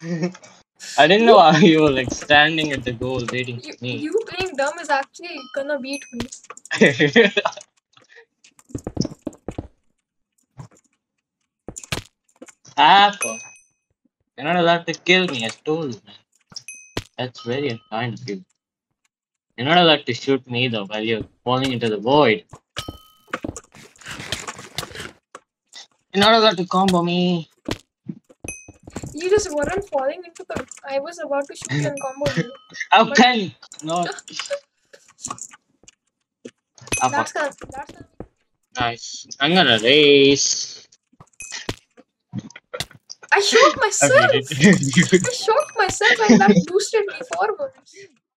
I didn't know how you were like standing at the goal waiting for me. You playing dumb is actually gonna beat me. Apple. You're not allowed to kill me, I told you, man. That's very unkind of you. You're not allowed to shoot me though while you're falling into the void. You're not allowed to combo me. You just weren't falling into the. I was about to shoot you and combo you. How can you? No. That's gonna. Nice. I'm gonna race. I shot myself! I shot myself and that boosted me forwards.